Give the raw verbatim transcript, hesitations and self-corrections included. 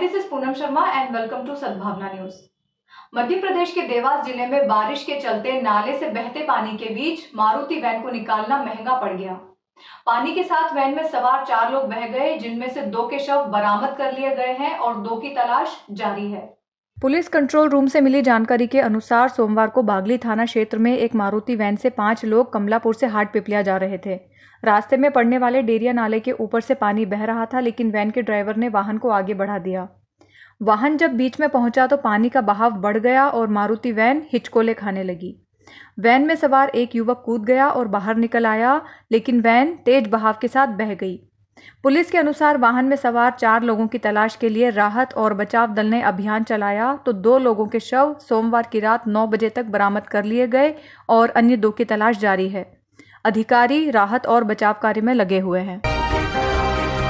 This is Poonam Sharma and welcome to Sadbhavna news. Madhya Pradesh के देवास जिले में बारिश के चलते नाले से बहते पानी के बीच मारुति वैन को निकालना महंगा पड़ गया। पानी के साथ वैन में सवार चार लोग बह गए, जिनमें से दो के शव बरामद कर लिए गए हैं और दो की तलाश जारी है। पुलिस कंट्रोल रूम से मिली जानकारी के अनुसार सोमवार को बागली थाना क्षेत्र में एक मारुति वैन से पांच लोग कमलापुर से हाट पिपलिया जा रहे थे। रास्ते में पड़ने वाले डेरिया नाले के ऊपर से पानी बह रहा था, लेकिन वैन के ड्राइवर ने वाहन को आगे बढ़ा दिया। वाहन जब बीच में पहुंचा तो पानी का बहाव बढ़ गया और मारुति वैन हिचकोले खाने लगी। वैन में सवार एक युवक कूद गया और बाहर निकल आया, लेकिन वैन तेज बहाव के साथ बह गई। पुलिस के अनुसार वाहन में सवार चार लोगों की तलाश के लिए राहत और बचाव दल ने अभियान चलाया तो दो लोगों के शव सोमवार की रात नौ बजे तक बरामद कर लिए गए और अन्य दो की तलाश जारी है। अधिकारी राहत और बचाव कार्य में लगे हुए हैं।